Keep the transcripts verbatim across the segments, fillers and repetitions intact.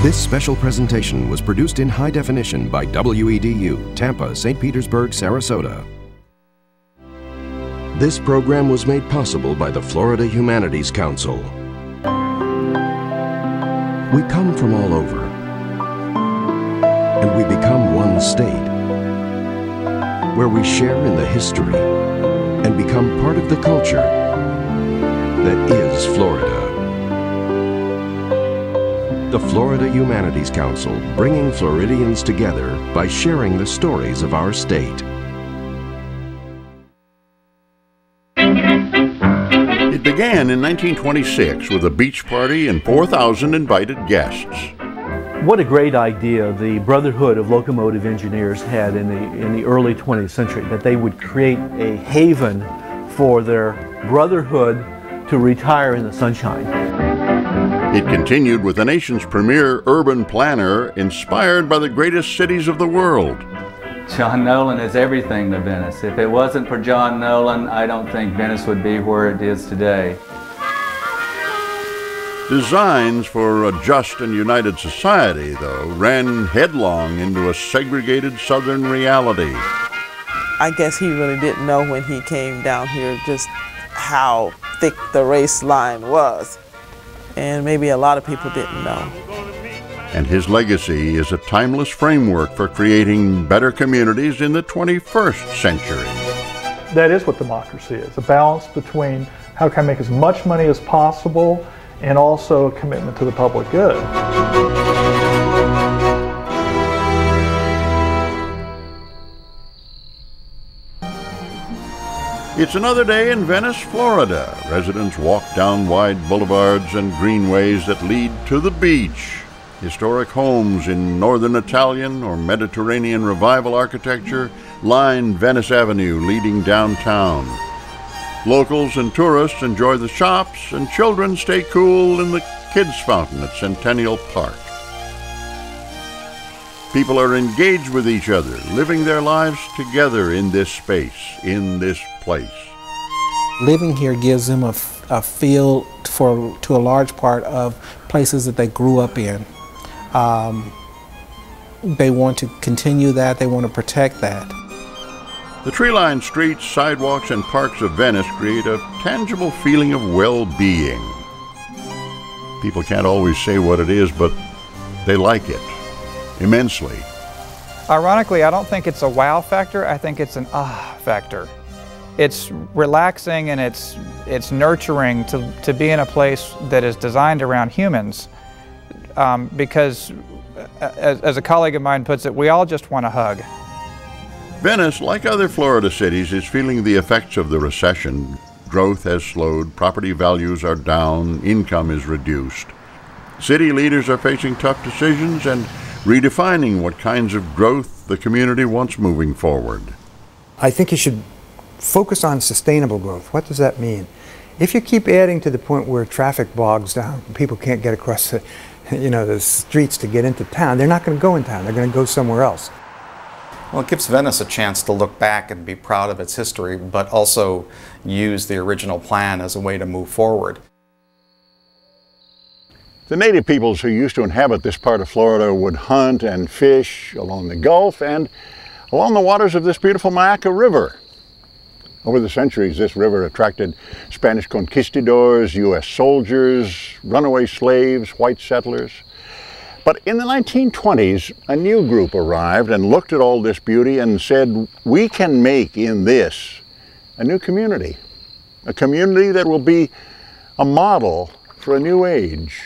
This special presentation was produced in high definition by W E D U, Tampa, Saint Petersburg, Sarasota. This program was made possible by the Florida Humanities Council. We come from all over, and we become one state, where we share in the history and become part of the culture that is Florida. The Florida Humanities Council, bringing Floridians together by sharing the stories of our state. It began in nineteen twenty-six with a beach party and four thousand invited guests. What a great idea the Brotherhood of Locomotive Engineers had in the, in the early twentieth century, that they would create a haven for their brotherhood to retire in the sunshine. It continued with the nation's premier urban planner, inspired by the greatest cities of the world. John Nolen is everything to Venice. If it wasn't for John Nolen, I don't think Venice would be where it is today. Designs for a just and united society, though, ran headlong into a segregated Southern reality. I guess he really didn't know when he came down here just how thick the race line was. And maybe a lot of people didn't know. And his legacy is a timeless framework for creating better communities in the twenty-first century. That is what democracy is, a balance between how can I make as much money as possible and also a commitment to the public good. It's another day in Venice, Florida. Residents walk down wide boulevards and greenways that lead to the beach. Historic homes in Northern Italian or Mediterranean Revival architecture line Venice Avenue leading downtown. Locals and tourists enjoy the shops, and children stay cool in the kids' fountain at Centennial Park. People are engaged with each other, living their lives together in this space, in this place. Living here gives them a, a feel for, to a large part of places that they grew up in. Um, they want to continue that, they want to protect that. The tree-lined streets, sidewalks, and parks of Venice create a tangible feeling of well-being. People can't always say what it is, but they like it immensely. Ironically, I don't think it's a wow factor, I think it's an ah factor. It's relaxing and it's, it's nurturing to, to be in a place that is designed around humans. Um, because, as, as a colleague of mine puts it, we all just want a hug. Venice, like other Florida cities, is feeling the effects of the recession. Growth has slowed, property values are down, income is reduced. City leaders are facing tough decisions and redefining what kinds of growth the community wants moving forward. I think you should focus on sustainable growth. What does that mean? If you keep adding to the point where traffic bogs down, people can't get across the, you know, the streets to get into town, they're not going to go in town, they're going to go somewhere else. Well, it gives Venice a chance to look back and be proud of its history, but also use the original plan as a way to move forward. The native peoples who used to inhabit this part of Florida would hunt and fish along the Gulf and along the waters of this beautiful Maaca River. Over the centuries, this river attracted Spanish conquistadors, U S soldiers, runaway slaves, white settlers. But in the nineteen twenties, a new group arrived and looked at all this beauty and said, we can make in this a new community, a community that will be a model for a new age.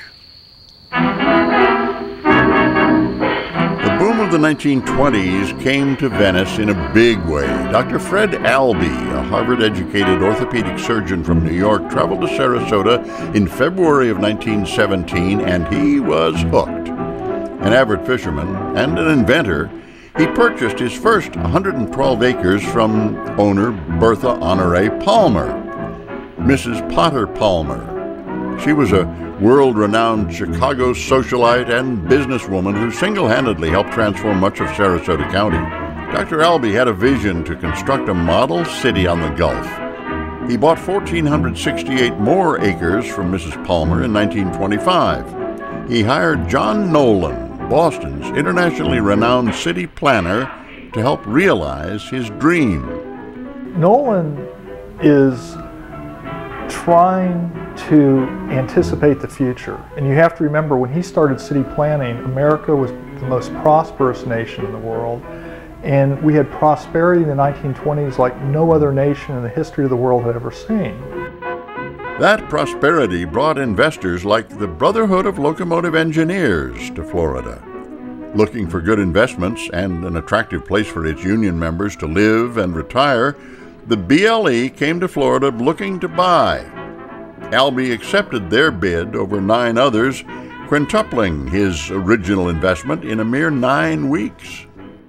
The boom of the nineteen twenties came to Venice in a big way. Doctor Fred Albee, a Harvard-educated orthopedic surgeon from New York, traveled to Sarasota in February of nineteen seventeen, and he was hooked. An avid fisherman and an inventor, he purchased his first one hundred twelve acres from owner Bertha Honore Palmer, Missus Potter Palmer. She was a world-renowned Chicago socialite and businesswoman who single-handedly helped transform much of Sarasota County. Doctor Albee had a vision to construct a model city on the Gulf. He bought one thousand four hundred sixty-eight more acres from Missus Palmer in nineteen twenty-five. he hired John Nolen, Boston's internationally renowned city planner, to help realize his dream. Nolen is trying to anticipate the future. And you have to remember, when he started city planning, America was the most prosperous nation in the world. And we had prosperity in the nineteen twenties like no other nation in the history of the world had ever seen. That prosperity brought investors like the Brotherhood of Locomotive Engineers to Florida. Looking for good investments and an attractive place for its union members to live and retire, the B L E came to Florida looking to buy. Albee accepted their bid over nine others, quintupling his original investment in a mere nine weeks.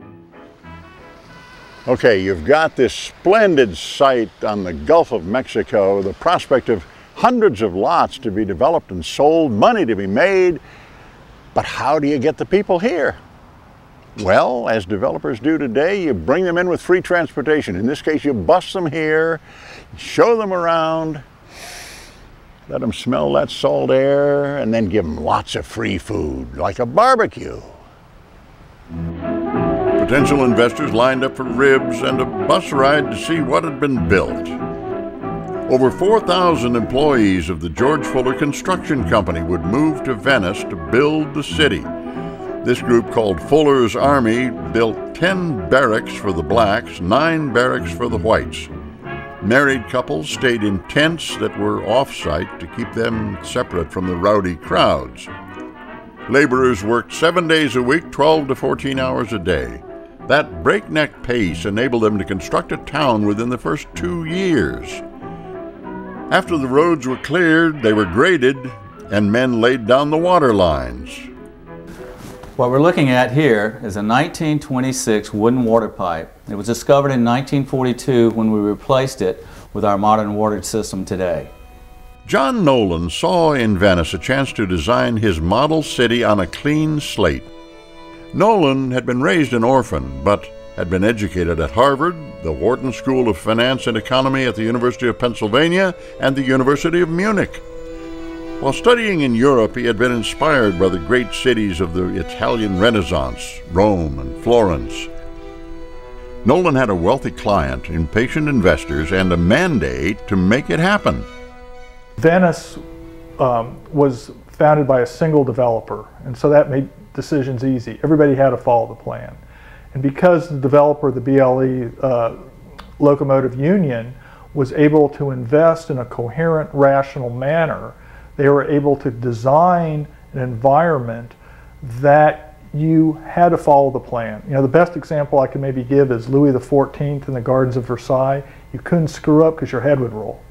Okay, you've got this splendid site on the Gulf of Mexico, the prospect of hundreds of lots to be developed and sold, money to be made, but how do you get the people here? Well, as developers do today, you bring them in with free transportation. In this case, you bus them here, show them around, let them smell that salt air, and then give them lots of free food, like a barbecue. Potential investors lined up for ribs and a bus ride to see what had been built. Over four thousand employees of the George Fuller Construction Company would move to Venice to build the city. This group, called Fuller's Army, built ten barracks for the blacks, nine barracks for the whites. Married couples stayed in tents that were off-site to keep them separate from the rowdy crowds. Laborers worked seven days a week, twelve to fourteen hours a day. That breakneck pace enabled them to construct a town within the first two years. After the roads were cleared, they were graded, and men laid down the water lines. What we're looking at here is a nineteen twenty-six wooden water pipe. It was discovered in nineteen forty-two when we replaced it with our modern water system today. John Nolen saw in Venice a chance to design his model city on a clean slate. Nolen had been raised an orphan, but had been educated at Harvard, the Wharton School of Finance and Economy at the University of Pennsylvania, and the University of Munich. While studying in Europe, he had been inspired by the great cities of the Italian Renaissance, Rome and Florence. Nolen had a wealthy client, impatient investors, and a mandate to make it happen. Venice um, was founded by a single developer, and so that made decisions easy. Everybody had to follow the plan. And because the developer, the B L E uh, Locomotive Union, was able to invest in a coherent, rational manner, they were able to design an environment that you had to follow the plan. You know, the best example I can maybe give is Louis the fourteenth in the Gardens of Versailles. You couldn't screw up because your head would roll.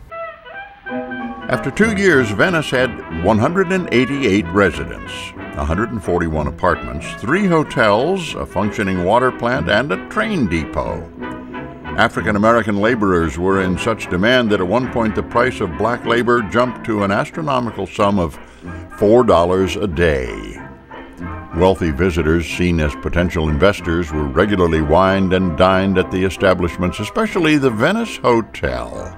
After two years, Venice had one hundred eighty-eight residents, one hundred forty-one apartments, three hotels, a functioning water plant, and a train depot. African-American laborers were in such demand that at one point the price of black labor jumped to an astronomical sum of four dollars a day. Wealthy visitors, seen as potential investors, were regularly wined and dined at the establishments, especially the Venice Hotel.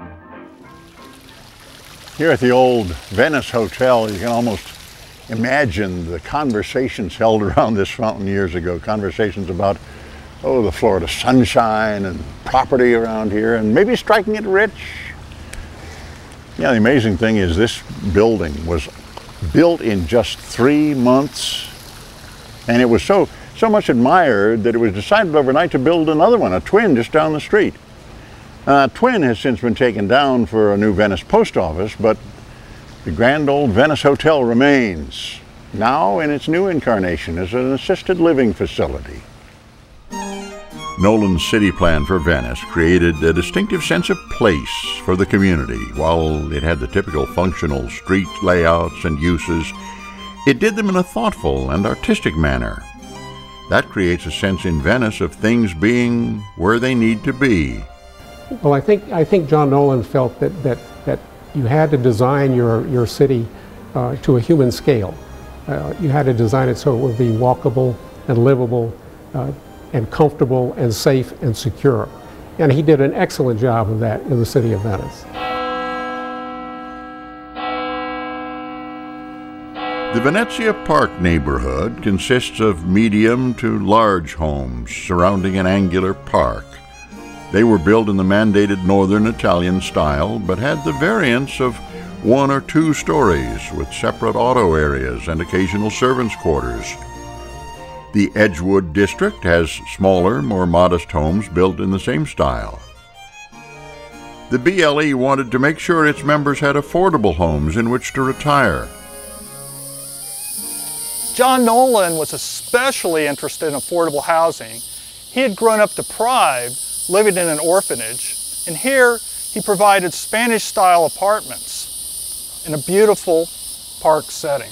Here at the old Venice Hotel, you can almost imagine the conversations held around this fountain years ago, conversations about, oh, the Florida sunshine and property around here, and maybe striking it rich. Yeah, the amazing thing is this building was built in just three months, and it was so, so much admired that it was decided overnight to build another one, a twin, just down the street. Uh, Twin has since been taken down for a new Venice post office, but the grand old Venice Hotel remains, now in its new incarnation as an assisted living facility. Nolen's city plan for Venice created a distinctive sense of place for the community. While it had the typical functional street layouts and uses, it did them in a thoughtful and artistic manner. That creates a sense in Venice of things being where they need to be. Well, I think I think John Nolen felt that that that you had to design your your city uh, to a human scale. Uh, you had to design it so it would be walkable and livable, uh, and comfortable and safe and secure. And he did an excellent job of that in the city of Venice. The Venezia Park neighborhood consists of medium to large homes surrounding an angular park. They were built in the mandated northern Italian style, but had the variance of one or two stories with separate auto areas and occasional servants' quarters. The Edgewood district has smaller, more modest homes built in the same style. The B L E wanted to make sure its members had affordable homes in which to retire. John Nolen was especially interested in affordable housing. He had grown up deprived, living in an orphanage, and here he provided Spanish-style apartments in a beautiful park setting.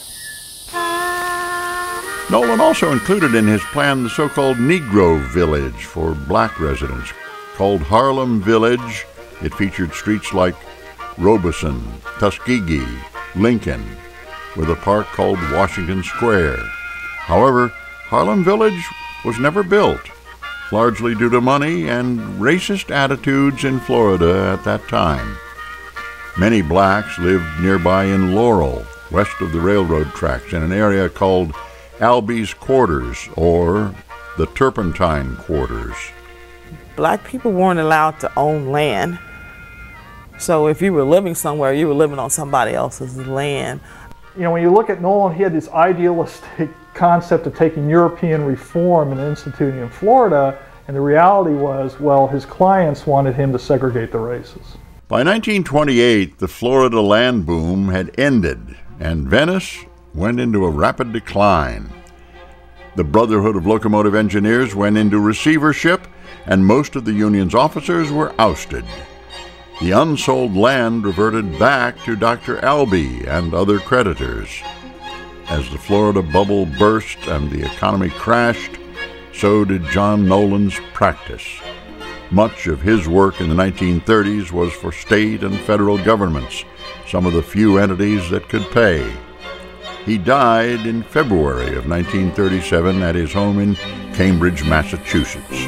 Nolen also included in his plan the so-called Negro Village for black residents. Called Harlem Village, it featured streets like Robeson, Tuskegee, Lincoln, with a park called Washington Square. However, Harlem Village was never built, largely due to money and racist attitudes in Florida at that time. Many blacks lived nearby in Laurel, west of the railroad tracks, in an area called Albie's Quarters, or the Turpentine Quarters. Black people weren't allowed to own land. So if you were living somewhere, you were living on somebody else's land. You know, when you look at Nolen, he had this idealistic concept of taking European reform and instituting in Florida, and the reality was, well, his clients wanted him to segregate the races. By nineteen twenty-eight, the Florida land boom had ended, and Venice went into a rapid decline. The Brotherhood of Locomotive Engineers went into receivership, and most of the union's officers were ousted. The unsold land reverted back to Doctor Albee and other creditors. As the Florida bubble burst and the economy crashed, so did John Nolen's practice. Much of his work in the nineteen thirties was for state and federal governments, some of the few entities that could pay. He died in February of nineteen thirty-seven at his home in Cambridge, Massachusetts.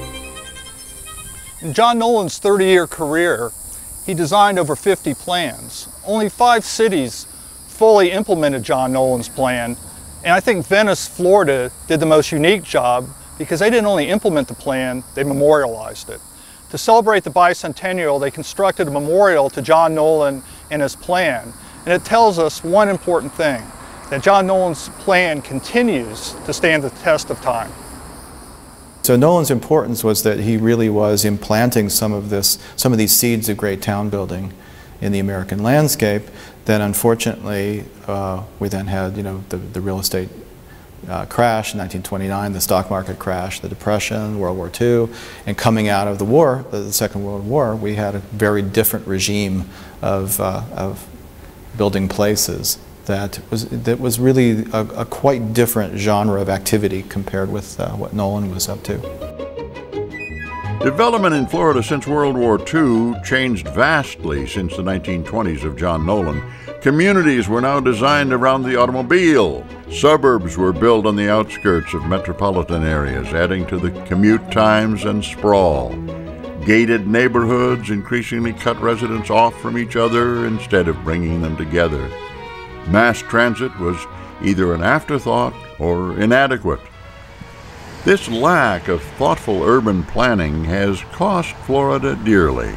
In John Nolen's thirty-year career, he designed over fifty plans. Only five cities fully implemented John Nolen's plan, and I think Venice, Florida did the most unique job because they didn't only implement the plan, they memorialized it. To celebrate the bicentennial, they constructed a memorial to John Nolen and his plan, and it tells us one important thing, that John Nolen's plan continues to stand the test of time. So Nolen's importance was that he really was implanting some of this, some of these seeds of great town building in the American landscape. Then unfortunately, uh, we then had, you know, the, the real estate uh, crash in nineteen twenty-nine, the stock market crash, the Depression, World War Two, and coming out of the war, the, the Second World War, we had a very different regime of, uh, of building places that was, that was really a, a quite different genre of activity compared with uh, what Nolen was up to. Development in Florida since World War Two changed vastly since the nineteen twenties of John Nolen. Communities were now designed around the automobile. Suburbs were built on the outskirts of metropolitan areas, adding to the commute times and sprawl. Gated neighborhoods increasingly cut residents off from each other instead of bringing them together. Mass transit was either an afterthought or inadequate. This lack of thoughtful urban planning has cost Florida dearly.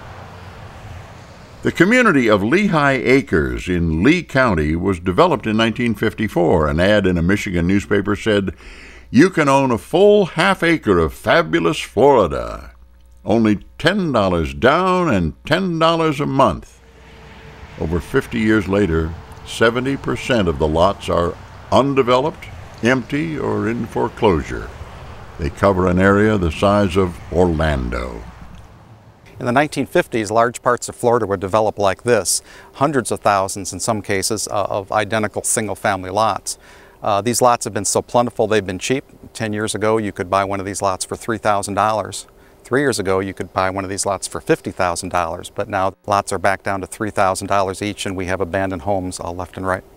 The community of Lehigh Acres in Lee County was developed in nineteen fifty-four. An ad in a Michigan newspaper said, "You can own a full half acre of fabulous Florida. Only ten dollars down and ten dollars a month." Over fifty years later, seventy percent of the lots are undeveloped, empty, or in foreclosure. They cover an area the size of Orlando. In the nineteen fifties, large parts of Florida were developed like this, hundreds of thousands in some cases uh, of identical single-family lots. Uh, these lots have been so plentiful, they've been cheap. Ten years ago, you could buy one of these lots for three thousand dollars. Three years ago, you could buy one of these lots for fifty thousand dollars, but now lots are back down to three thousand dollars each, and we have abandoned homes all left and right.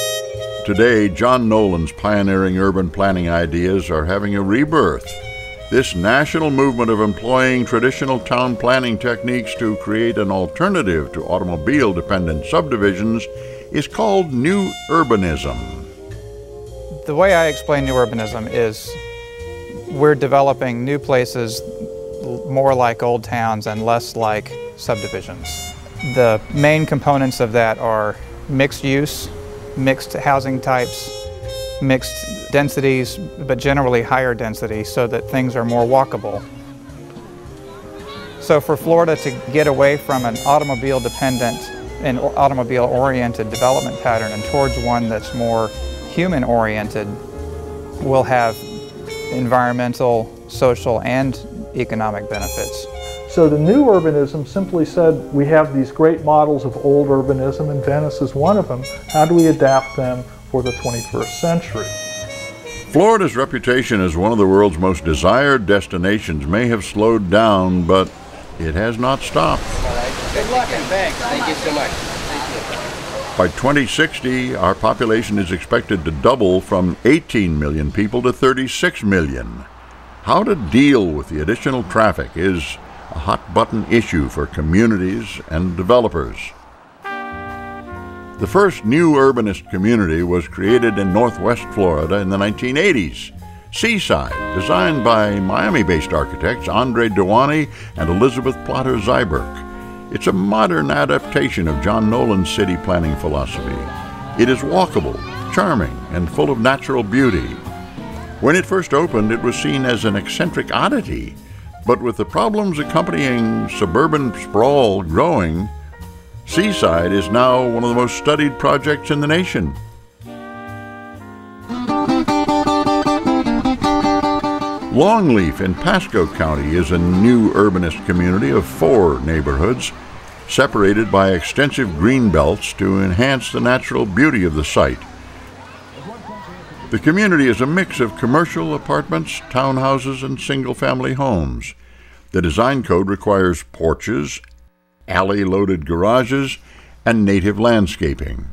Today, John Nolen's pioneering urban planning ideas are having a rebirth. This national movement of employing traditional town planning techniques to create an alternative to automobile-dependent subdivisions is called new urbanism. The way I explain new urbanism is we're developing new places more like old towns and less like subdivisions. The main components of that are mixed use, mixed housing types, mixed densities, but generally higher density so that things are more walkable. So for Florida to get away from an automobile-dependent and automobile-oriented development pattern and towards one that's more human-oriented, will have environmental, social, and economic benefits. So the new urbanism simply said, we have these great models of old urbanism, and Venice is one of them. How do we adapt them for the twenty-first century? Florida's reputation as one of the world's most desired destinations may have slowed down, but it has not stopped. All right. Good luck and thanks. Thank you so much. Thank you. By twenty sixty, our population is expected to double from eighteen million people to thirty-six million. How to deal with the additional traffic is a hot-button issue for communities and developers. The first new urbanist community was created in northwest Florida in the nineteen eighties. Seaside, designed by Miami-based architects Andre Dewani and Elizabeth Plotter Zyberk. It's a modern adaptation of John Nolen's city planning philosophy. It is walkable, charming, and full of natural beauty. When it first opened, it was seen as an eccentric oddity, but with the problems accompanying suburban sprawl growing, Seaside is now one of the most studied projects in the nation. Longleaf in Pasco County is a new urbanist community of four neighborhoods, separated by extensive green belts to enhance the natural beauty of the site. The community is a mix of commercial apartments, townhouses, and single-family homes. The design code requires porches, alley-loaded garages, and native landscaping.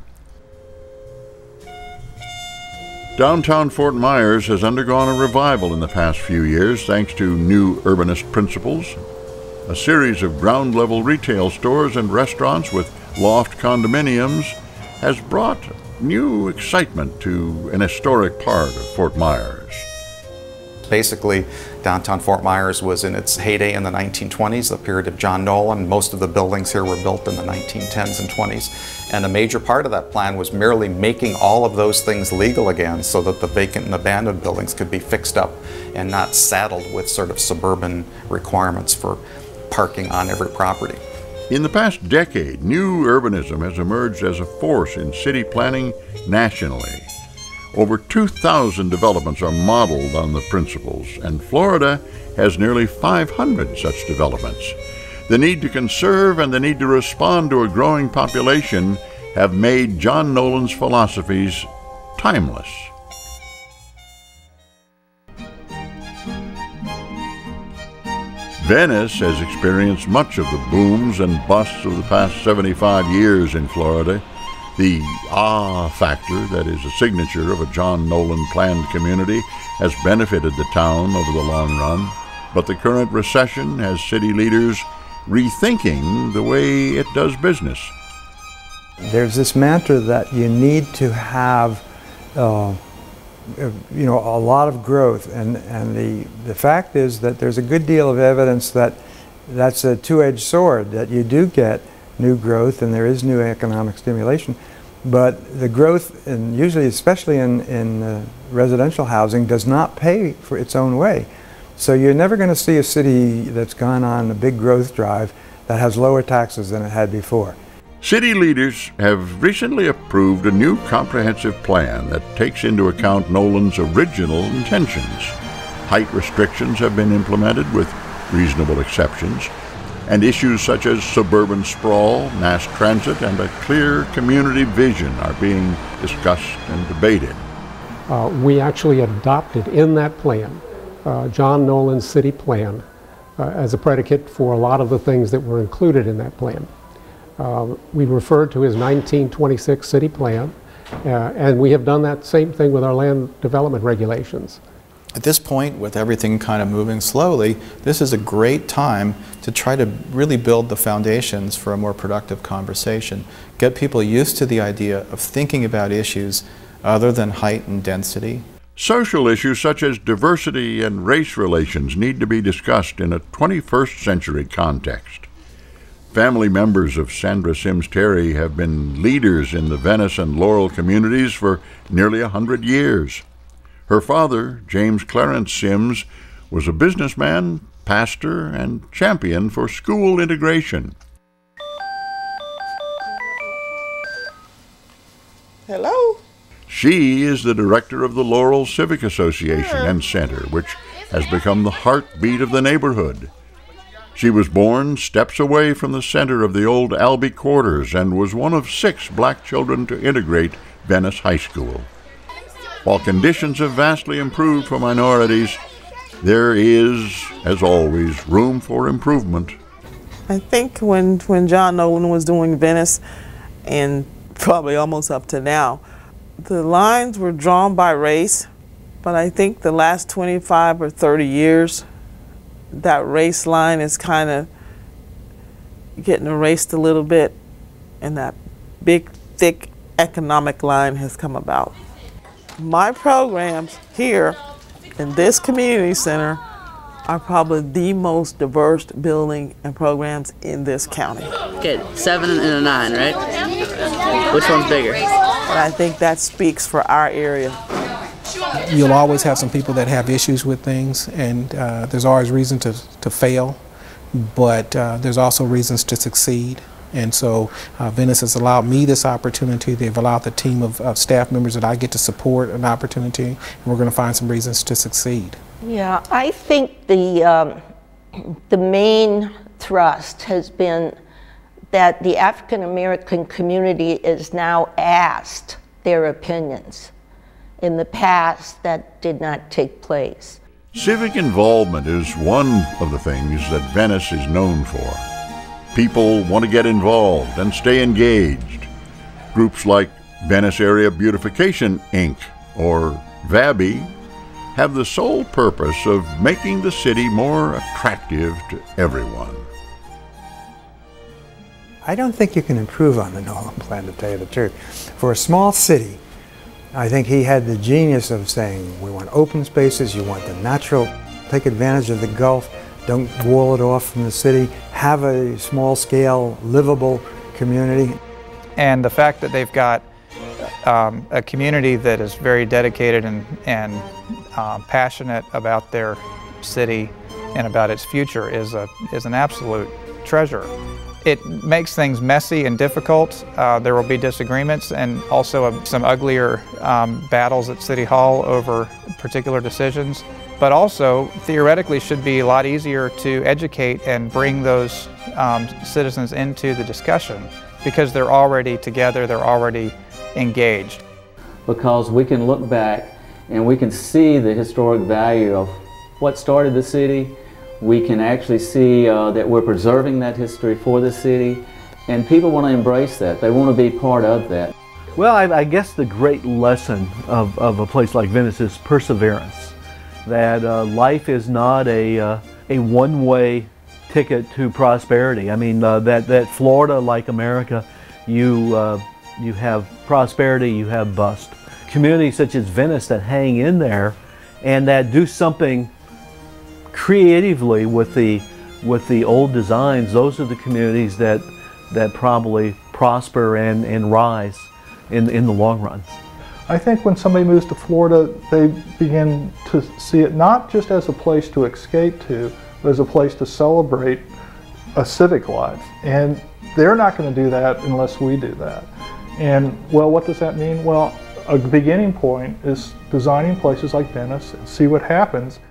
Downtown Fort Myers has undergone a revival in the past few years thanks to new urbanist principles. A series of ground-level retail stores and restaurants with loft condominiums has brought new excitement to an historic part of Fort Myers. Basically, downtown Fort Myers was in its heyday in the nineteen twenties, the period of John Nolen. Most of the buildings here were built in the nineteen tens and twenties. And a major part of that plan was merely making all of those things legal again so that the vacant and abandoned buildings could be fixed up and not saddled with sort of suburban requirements for parking on every property. In the past decade, new urbanism has emerged as a force in city planning nationally. Over two thousand developments are modeled on the principles, and Florida has nearly five hundred such developments. The need to conserve and the need to respond to a growing population have made John Nolen's philosophies timeless. Venice has experienced much of the booms and busts of the past seventy-five years in Florida. The ah factor that is a signature of a John Nolen planned community has benefited the town over the long run, but the current recession has city leaders rethinking the way it does business. There's this mantra that you need to have uh, you know, a lot of growth, and, and the, the fact is that there's a good deal of evidence that that's a two-edged sword, that you do get new growth and there is new economic stimulation, but the growth, and usually especially in, in uh, residential housing, does not pay for its own way. So you're never going to see a city that's gone on a big growth drive that has lower taxes than it had before. City leaders have recently approved a new comprehensive plan that takes into account Nolen's original intentions. Height restrictions have been implemented with reasonable exceptions, and issues such as suburban sprawl, mass transit, and a clear community vision are being discussed and debated. Uh, we actually adopted in that plan uh, John Nolen's city plan uh, as a predicate for a lot of the things that were included in that plan. Uh, we referred to his nineteen twenty-six city plan, uh, and we have done that same thing with our land development regulations. At this point, with everything kind of moving slowly, this is a great time to try to really build the foundations for a more productive conversation. Get people used to the idea of thinking about issues other than height and density. Social issues such as diversity and race relations need to be discussed in a twenty-first century context. Family members of Sandra Sims Terry have been leaders in the Venice and Laurel communities for nearly a hundred years. Her father, James Clarence Sims, was a businessman, pastor, and champion for school integration. Hello? She is the director of the Laurel Civic Association and Center, which has become the heartbeat of the neighborhood. She was born steps away from the center of the old Albee quarters and was one of six black children to integrate Venice High School. While conditions have vastly improved for minorities, there is, as always, room for improvement. I think when, when John Nolen was doing Venice, and probably almost up to now, the lines were drawn by race, but I think the last twenty-five or thirty years, that race line is kind of getting erased a little bit, and that big, thick economic line has come about. My programs here in this community center are probably the most diverse building and programs in this county. Okay, seven and a nine, right? Which one's bigger? And I think that speaks for our area. You'll always have some people that have issues with things, and uh, there's always reason to, to fail, but uh, there's also reasons to succeed. And so uh, Venice has allowed me this opportunity. They've allowed the team of, of staff members that I get to support an opportunity, and we're going to find some reasons to succeed. Yeah, I think the, um, the main thrust has been that the African American community is now asked their opinions. In the past, that did not take place. Civic involvement is one of the things that Venice is known for. People want to get involved and stay engaged. Groups like Venice Area Beautification, Incorporated, or V A B I, have the sole purpose of making the city more attractive to everyone. I don't think you can improve on the Nolen plan, to tell you the truth. For a small city, I think he had the genius of saying, we want open spaces, you want the natural, take advantage of the Gulf, don't wall it off from the city, have a small-scale, livable community. And the fact that they've got um, a community that is very dedicated and, and um, passionate about their city and about its future is, a, is an absolute treasure. It makes things messy and difficult. Uh, there will be disagreements and also a, some uglier um, battles at City Hall over particular decisions, but also theoretically should be a lot easier to educate and bring those um, citizens into the discussion because they're already together, they're already engaged. Because we can look back and we can see the historic value of what started the city. We can actually see uh, that we're preserving that history for the city, and people want to embrace that. They want to be part of that. Well, I, I guess the great lesson of, of a place like Venice is perseverance. That uh, life is not a, uh, a one-way ticket to prosperity. I mean, uh, that, that Florida, like America, you, uh, you have prosperity, you have bust. Communities such as Venice that hang in there and that do something creatively with the with the old designs, those are the communities that that probably prosper and, and rise in, in the long run. I think when somebody moves to Florida, they begin to see it not just as a place to escape to, but as a place to celebrate a civic life. And they're not going to do that unless we do that. And well, what does that mean? Well, a beginning point is designing places like Venice and see what happens.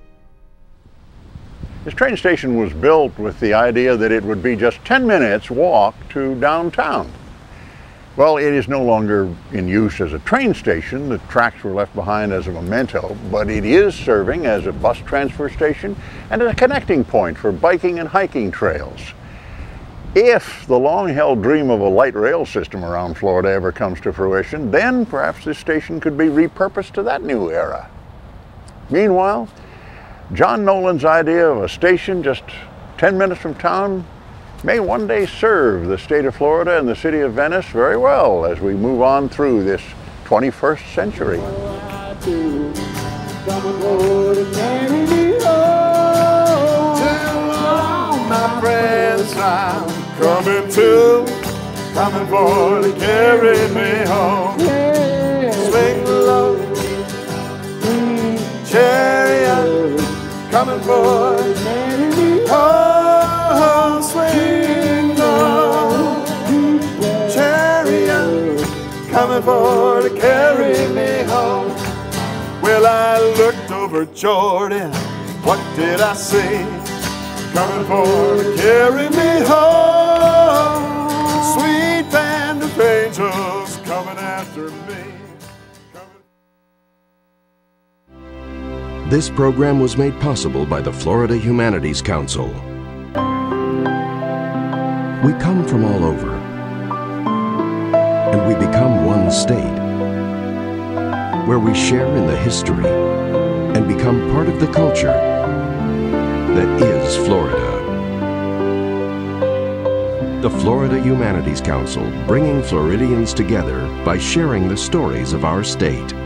This train station was built with the idea that it would be just ten minutes walk to downtown. Well, it is no longer in use as a train station. The tracks were left behind as a memento, but it is serving as a bus transfer station and a connecting point for biking and hiking trails. If the long-held dream of a light rail system around Florida ever comes to fruition, then perhaps this station could be repurposed to that new era. Meanwhile, John Nolen's idea of a station just ten minutes from town may one day serve the state of Florida and the city of Venice very well as we move on through this twenty-first century. My friends, I'm coming to, coming for to carry me home. Swing low, chariot, coming for to carry me home. Swing low, chariot, coming for to carry me home. Well, I looked over Jordan, what did I see? Coming for to carry me home. Sweet band of angels coming after me. This program was made possible by the Florida Humanities Council. We come from all over, and we become one state, where we share in the history and become part of the culture that is Florida. The Florida Humanities Council, bringing Floridians together by sharing the stories of our state.